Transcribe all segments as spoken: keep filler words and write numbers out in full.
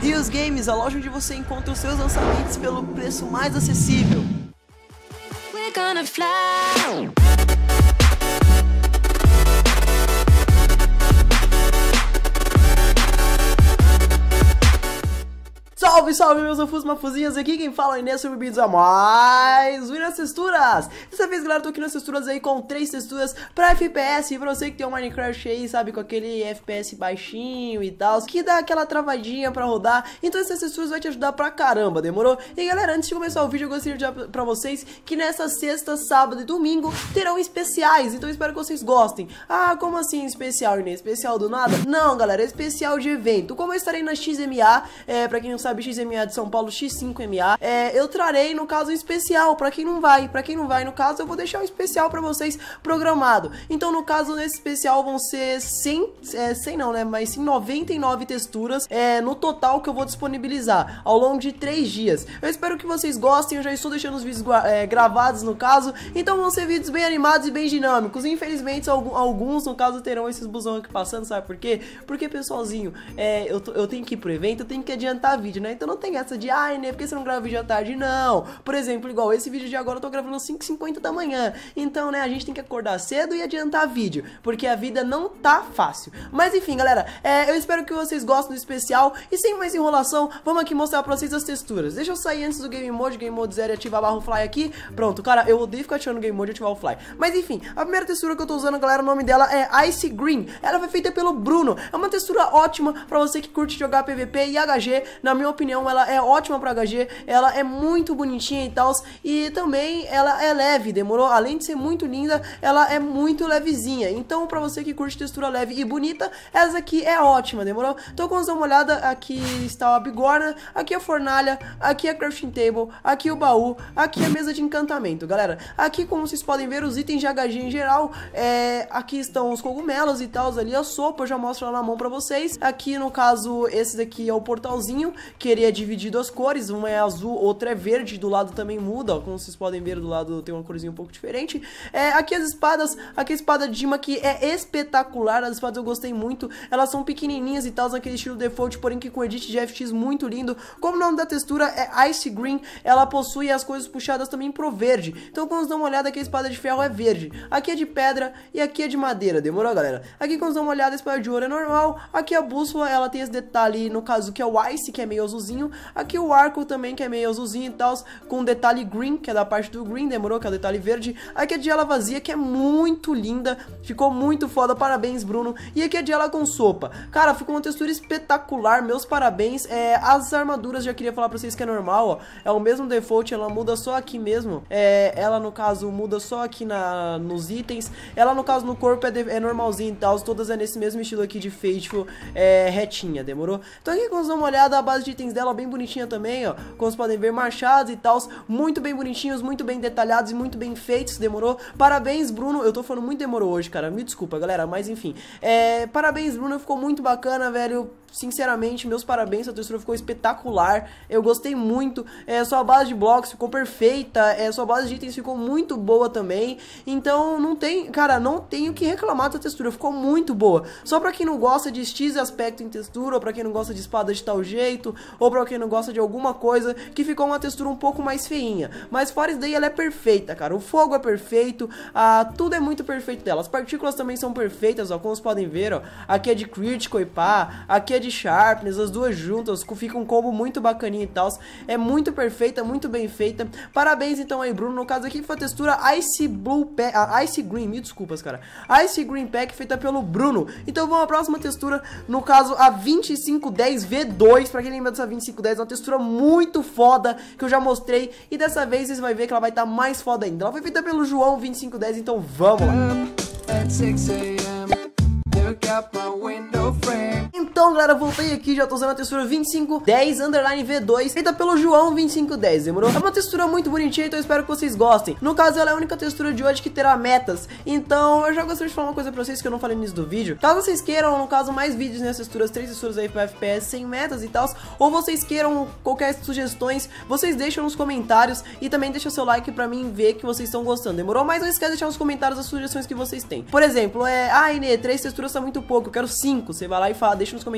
Rios Games, a loja onde você encontra os seus lançamentos pelo preço mais acessível. We're gonna fly. Salve, salve, meus ufus mafuzinhas, aqui quem fala é Inês, sejam bem-vindos a mais um nas texturas. Dessa vez, galera, eu tô aqui nas texturas aí com três texturas pra F P S, pra você que tem um Minecraft aí, sabe, com aquele F P S baixinho e tal, que dá aquela travadinha pra rodar. Então essas texturas vai te ajudar pra caramba, demorou? E galera, antes de começar o vídeo, eu gostaria de dizer pra vocês que nessa sexta, sábado e domingo terão especiais, então eu espero que vocês gostem. Ah, como assim especial, Inês? Especial do nada? Não, galera, é especial de evento. Como eu estarei na X M A, é, pra quem não sabe, X M A de São Paulo, X cinco M A, é, eu trarei, no caso, um especial pra quem não vai. Pra quem não vai, no caso, eu vou deixar um especial pra vocês programado. Então, no caso, nesse especial vão ser cem, é, cem não, né, mas sim noventa e nove texturas é, no total que eu vou disponibilizar ao longo de três dias. Eu espero que vocês gostem, eu já estou deixando os vídeos é, gravados, no caso, então vão ser vídeos bem animados e bem dinâmicos. Infelizmente, alguns, no caso, terão esses busão aqui passando, sabe por quê? Porque, pessoalzinho, é, eu, eu tenho que ir pro evento, eu tenho que adiantar vídeo, né? Então não tem essa de, ai, né, por que você não grava vídeo à tarde? Não. Por exemplo, igual esse vídeo de agora eu tô gravando às cinco e cinquenta da manhã. Então, né, a gente tem que acordar cedo e adiantar vídeo, porque a vida não tá fácil. Mas enfim, galera, é, eu espero que vocês gostem do especial. E sem mais enrolação, vamos aqui mostrar pra vocês as texturas. Deixa eu sair antes do Game Mode, Game Mode zero e ativar barra Fly aqui. Pronto, cara, eu odeio ficar ativando Game Mode e ativar o Fly. Mas enfim, a primeira textura que eu tô usando, galera, o nome dela é Ice Green. Ela foi feita pelo Bruno. É uma textura ótima pra você que curte jogar P V P e H G. Na minha opinião, ela é ótima pra H G, ela é muito bonitinha e tal, e também ela é leve, demorou? Além de ser muito linda, ela é muito levezinha. Então, pra você que curte textura leve e bonita, essa aqui é ótima, demorou? Então, quando você dá uma olhada, aqui está a bigorna, aqui a fornalha, aqui a crafting table, aqui o baú, aqui a mesa de encantamento, galera. Aqui, como vocês podem ver, os itens de H G em geral, é... aqui estão os cogumelos e tal, ali a sopa, eu já mostro lá na mão pra vocês. Aqui, no caso, esse daqui é o portalzinho, que ele é dividido as cores, uma é azul, outra é verde, do lado também muda, ó, como vocês podem ver, do lado tem uma corzinha um pouco diferente. É, aqui as espadas, aqui a espada de Dima, que é espetacular, as espadas eu gostei muito, elas são pequenininhas e tal, naquele estilo default, porém que com edit de F X muito lindo. Como o nome da textura é Ice Green, ela possui as coisas puxadas também pro verde, então quando você dá uma olhada, aqui a espada de ferro é verde, aqui é de pedra e aqui é de madeira, demorou, galera? Aqui quando você dá uma olhada, a espada de ouro é normal, aqui a bússola, ela tem esse detalhe, no caso que é o Ice, que é meio azulzinho, aqui o arco também, que é meio azulzinho e tal, com detalhe green, que é da parte do green, demorou, que é o detalhe verde. Aqui é de ela vazia, que é muito linda, ficou muito foda, parabéns, Bruno. E aqui é de ela com sopa, cara, ficou uma textura espetacular, meus parabéns. É, as armaduras, já queria falar pra vocês que é normal, ó, é o mesmo default, ela muda só aqui mesmo, é, ela no caso muda só aqui na, nos itens, ela no caso no corpo é, de, é normalzinho e tal, todas é nesse mesmo estilo aqui de Faithful, é, retinha, demorou? Então aqui quando vocês dão uma olhada, a base de itens dela é bem bonitinha também, ó, como vocês podem ver, machados e tal, muito bem bonitinhos, muito bem detalhados e muito bem feitos, demorou? Parabéns, Bruno, eu tô falando muito demorou hoje, cara, me desculpa, galera, mas enfim, é, parabéns, Bruno, ficou muito bacana, velho, sinceramente, meus parabéns, a textura ficou espetacular, eu gostei muito, é, sua base de blocos ficou perfeita, é, sua base de itens ficou muito boa também, então não tem, cara, não tenho que reclamar da textura, ficou muito boa, só pra quem não gosta de X aspecto em textura, ou pra quem não gosta de espada de tal jeito, ou pra quem não gosta de alguma coisa, que ficou uma textura um pouco mais feinha, mas fora isso daí ela é perfeita, cara, o fogo é perfeito, ah, tudo é muito perfeito dela, as partículas também são perfeitas, ó, como vocês podem ver, ó, aqui é de critical e pá, aqui é de sharpness, as duas juntas, fica um combo muito bacaninho e tal, é muito perfeita, muito bem feita, parabéns então aí, Bruno, no caso aqui foi a textura Ice Blue Pack, ah, Ice Green, me desculpas, cara, Ice Green Pack feita pelo Bruno, então vamos à próxima textura, no caso a vinte e cinco dez V dois, pra quem lembra dessa vinte e cinco dez, é uma textura muito foda, que eu já mostrei, e dessa vez vocês vão ver que ela vai estar tá mais foda ainda, ela foi feita pelo João vinte e cinco dez, então vamos lá. Então, galera, voltei aqui, já tô usando a textura vinte e cinco dez underline V dois, feita pelo João vinte e cinco dez, demorou? É uma textura muito bonitinha, então eu espero que vocês gostem. No caso, ela é a única textura de hoje que terá metas, então eu já gostaria de falar uma coisa pra vocês que eu não falei no início do vídeo. Caso vocês queiram, no caso, mais vídeos nessas texturas, três texturas aí pra F P S sem metas e tal, ou vocês queiram qualquer sugestões, vocês deixam nos comentários e também deixa seu like pra mim ver que vocês estão gostando, demorou? Mas não esquece de deixar nos comentários as sugestões que vocês têm. Por exemplo, é, ah, Inê, três texturas tá muito pouco, eu quero cinco, você vai lá e fala, deixa nos comentários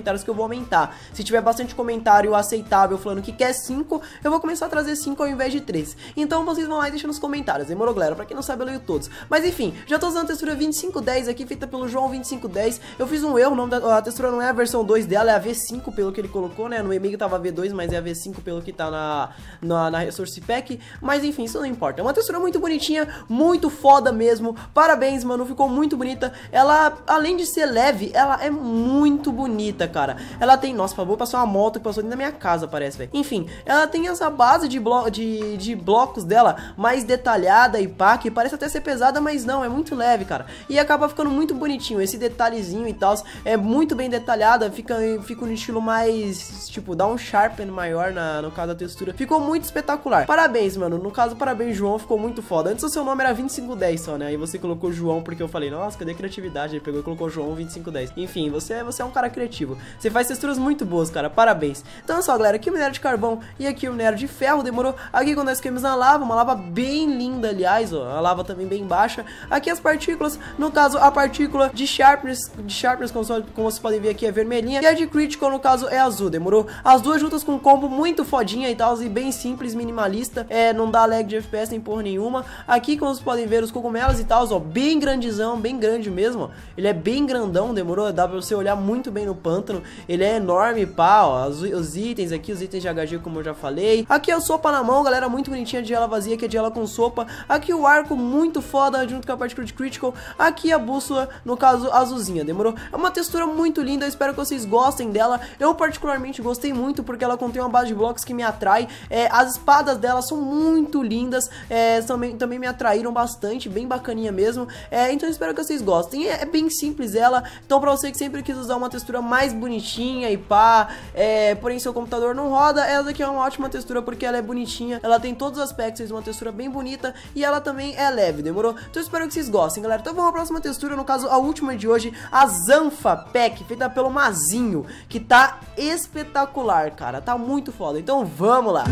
comentários que eu vou aumentar. Se tiver bastante comentário aceitável falando que quer cinco, eu vou começar a trazer cinco ao invés de três. Então vocês vão lá e deixam nos comentários, demorou, galera? Pra quem não sabe, eu leio todos. Mas enfim, já tô usando a textura vinte e cinco dez aqui, feita pelo João vinte e cinco dez. Eu fiz um erro, o nome da a textura não é a versão dois dela, é a V cinco pelo que ele colocou, né? No e-mail tava V dois, mas é a V cinco pelo que tá na, na, na Resource Pack. Mas enfim, isso não importa. É uma textura muito bonitinha, muito foda mesmo. Parabéns, mano, ficou muito bonita. Ela, além de ser leve, ela é muito bonita, cara. Ela tem, nossa, por favor, passou uma moto que passou dentro da minha casa, parece, velho. Enfim, ela tem essa base de, blo de, de blocos dela mais detalhada e pá, que parece até ser pesada, mas não, é muito leve, cara. E acaba ficando muito bonitinho, esse detalhezinho e tal, é muito bem detalhada, fica, fica um estilo mais, tipo, dá um sharpen maior na, no caso da textura. Ficou muito espetacular. Parabéns, mano, no caso, parabéns, João, ficou muito foda. Antes o seu nome era vinte e cinco dez só, né? Aí você colocou João porque eu falei, nossa, cadê a criatividade? Ele pegou e colocou João vinte e cinco dez. Enfim, você, você é um cara criativo. Você faz texturas muito boas, cara, parabéns. Então é só, galera, aqui o minério de carvão e aqui o minério de ferro, demorou? Aqui quando nós caímos na lava, uma lava bem linda, aliás, ó, a lava também bem baixa. Aqui as partículas, no caso, a partícula de sharpness, de sharpness, como, como vocês podem ver aqui, é vermelhinha, e a de critical, no caso, é azul, demorou? As duas juntas com um combo muito fodinha e tal, e bem simples, minimalista, é, não dá lag de F P S nem porra nenhuma. Aqui, como vocês podem ver, os cogumelos e tal, ó, bem grandizão, bem grande mesmo, ó. Ele é bem grandão, demorou? Dá pra você olhar muito bem no pântano, ele é enorme, pá, ó, os, os itens aqui, os itens de H G, como eu já falei. Aqui é o sopa na mão, galera, muito bonitinha, de ela vazia, que é de ela com sopa. Aqui o arco, muito foda, junto com a partícula de critical. Aqui a bússola, no caso, azulzinha, demorou? É uma textura muito linda, eu espero que vocês gostem dela. Eu particularmente gostei muito, porque ela contém uma base de blocos que me atrai. É, as espadas dela são muito lindas, é, também, também me atraíram bastante, bem bacaninha mesmo. É, então eu espero que vocês gostem. É, é bem simples ela, então pra você que sempre quis usar uma textura mais bonitinha e pá, é, porém seu computador não roda, essa daqui é uma ótima textura, porque ela é bonitinha, ela tem todos os aspectos de uma textura bem bonita, e ela também é leve, demorou? Então eu espero que vocês gostem, galera. Então vamos à próxima textura, no caso a última de hoje, a Zanfa Pack, feita pelo Mazinho, que tá espetacular, cara, tá muito foda. Então vamos lá.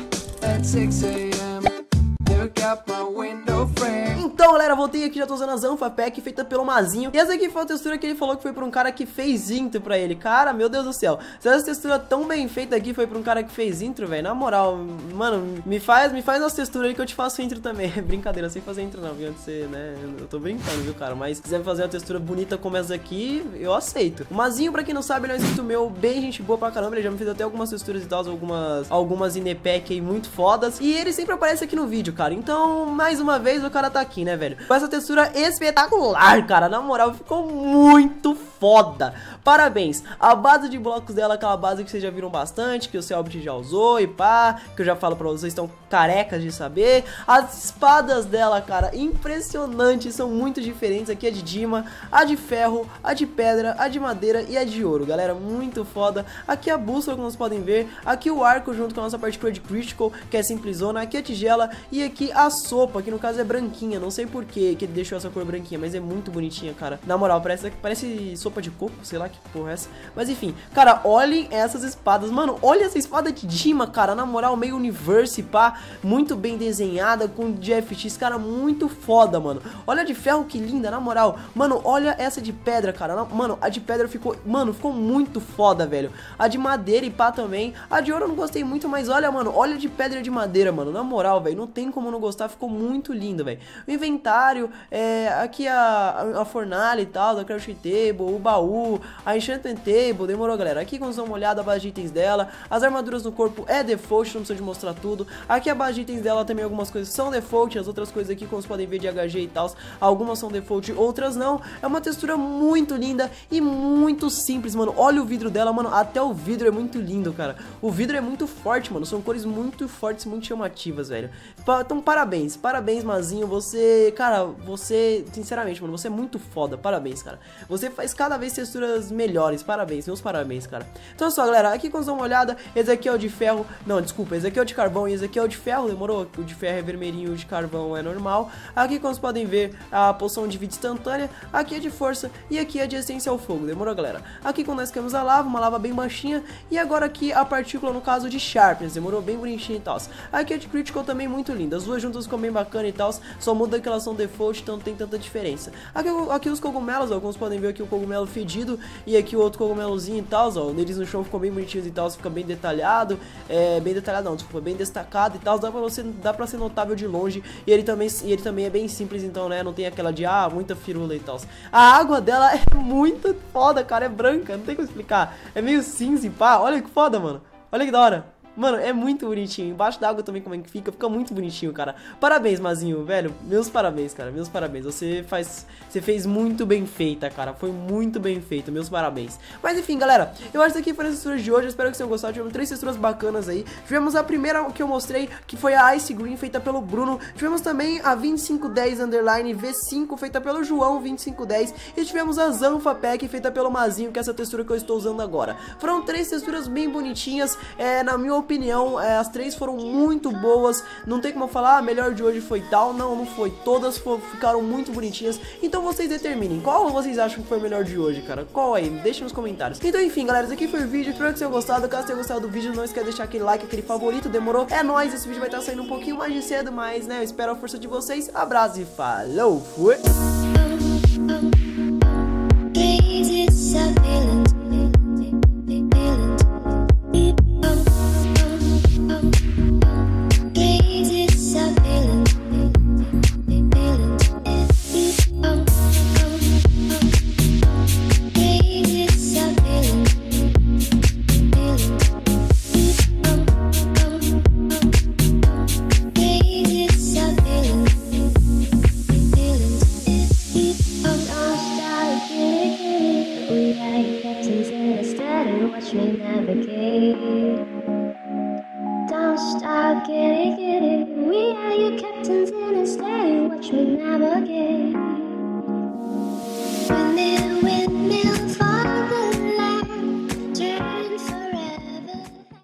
Então, galera, voltei aqui, já tô usando a Zanfa Pack, feita pelo Mazinho. E essa aqui foi a textura que ele falou que foi pra um cara que fez intro pra ele. Cara, meu Deus do céu, se essa textura tão bem feita aqui foi pra um cara que fez intro, velho, na moral, mano, me faz, me faz umas texturas aí que eu te faço intro também. Brincadeira, sem fazer intro não, viu, antes de ser, né, eu tô brincando, viu, cara, mas se quiser fazer uma textura bonita como essa aqui, eu aceito. O Mazinho, pra quem não sabe, ele é um inscrito meu, bem gente boa pra caramba, ele já me fez até algumas texturas e tal, algumas, algumas Inepack aí muito fodas, e ele sempre aparece aqui no vídeo, cara. Então, mais uma vez, o cara tá aqui, né, velho? Com essa textura espetacular, cara. Na moral, ficou muito foda. Parabéns. A base de blocos dela é aquela base que vocês já viram bastante, que o Selbit já usou e pá, que eu já falo pra vocês, estão carecas de saber. As espadas dela, cara, impressionantes, são muito diferentes. Aqui é de Dima, a de ferro, a de pedra, a de madeira e a de ouro, galera, muito foda. Aqui a bússola, como vocês podem ver. Aqui o arco junto com a nossa partícula de critical, que é simplesona. Aqui a tigela e aqui a sopa, que no caso é branquinha. Não sei por que que ele deixou essa cor branquinha, mas é muito bonitinha, cara. Na moral, parece, parece sopa de coco, sei lá que porra é essa. Mas enfim, cara, olhem essas espadas. Mano, olha essa espada de Dima, cara. Na moral, meio universe, pá. Muito bem desenhada, com de F X, cara, muito foda, mano. Olha a de ferro, que linda, na moral. Mano, olha essa de pedra, cara. Na, mano, a de pedra ficou, mano, ficou muito foda, velho. A de madeira e pá também. A de ouro eu não gostei muito, mas olha, mano, olha a de pedra e de madeira, mano. Na moral, velho, não tem como não gostar, ficou muito lindo, velho. O inventário, é, aqui a, a fornalha e tal, da crafting table, o baú, a enchantment table, demorou, galera. Aqui quando dão uma olhada, a base de itens dela, as armaduras no corpo é default, não precisa de mostrar tudo. Aqui a base de itens dela também, algumas coisas são default, as outras coisas aqui, como vocês podem ver, de H G e tal, algumas são default, outras não. É uma textura muito linda e muito simples, mano. Olha o vidro dela, mano, até o vidro é muito lindo, cara. O vidro é muito forte, mano, são cores muito fortes, muito chamativas, velho. Então, parabéns, parabéns, Mazinho, você, cara, você, sinceramente, mano, você é muito foda, parabéns, cara. Você faz cada vez texturas melhores, parabéns, meus parabéns, cara. Então é só, galera, aqui quando dão uma olhada, esse aqui é o de ferro, não, desculpa, esse aqui é o de carvão e esse aqui é o de ferro, demorou? O de ferro é vermelhinho, o de carvão é normal. Aqui, como vocês podem ver, a poção de vida instantânea, aqui é de força e aqui é de essência ao fogo, demorou, galera? Aqui quando nós temos a lava, uma lava bem baixinha, e agora aqui a partícula, no caso de sharpness, demorou? Bem bonitinho e tal. Aqui é de critical também muito linda, as duas juntas ficam bem bacana e tal, só muda que elas são default, então não tem tanta diferença. Aqui, aqui os cogumelos, ó, como vocês podem ver aqui o cogumelo cogumelo fedido e aqui o outro cogumelozinho e tal, ó. Eles no chão ficam bem bonitinhos e tal, fica bem detalhado, é, bem detalhado não, desculpa, bem destacado e tal, dá pra você, dá pra ser notável de longe e ele também, e ele também é bem simples, então, né, não tem aquela de, ah, muita firula e tal. A água dela é muito foda, cara, é branca, não tem como explicar, é meio cinza e pá, olha que foda, mano, olha que da hora. Mano, é muito bonitinho. Embaixo da água também como é que fica. Fica muito bonitinho, cara. Parabéns, Mazinho, velho. Meus parabéns, cara. Meus parabéns. Você faz... Você fez muito bem feita, cara. Foi muito bem feito. Meus parabéns. Mas enfim, galera. Eu acho que aqui foi as texturas de hoje. Eu espero que vocês tenham gostado. Tivemos três texturas bacanas aí. Tivemos a primeira que eu mostrei, que foi a Ice Green, feita pelo Bruno. Tivemos também a vinte e cinco dez Underline V cinco, feita pelo João vinte e cinco dez. E tivemos a Zanfa Pack, feita pelo Mazinho, que é essa textura que eu estou usando agora. Foram três texturas bem bonitinhas. É, na minha opinião, é, as três foram muito boas. Não tem como eu falar, a melhor de hoje foi tal. Não, não foi. Todas for, ficaram muito bonitinhas. Então vocês determinem. Qual vocês acham que foi o melhor de hoje, cara? Qual aí? Deixem nos comentários. Então enfim, galera, esse aqui foi o vídeo. Espero que vocês tenham gostado. Caso tenham gostado do vídeo, não esqueça de deixar aquele like, aquele favorito. Demorou? É nóis. Esse vídeo vai estar saindo um pouquinho mais de cedo, mas, né, eu espero a força de vocês. Abraço e falou. Fui! Watch me navigate. Don't stop getting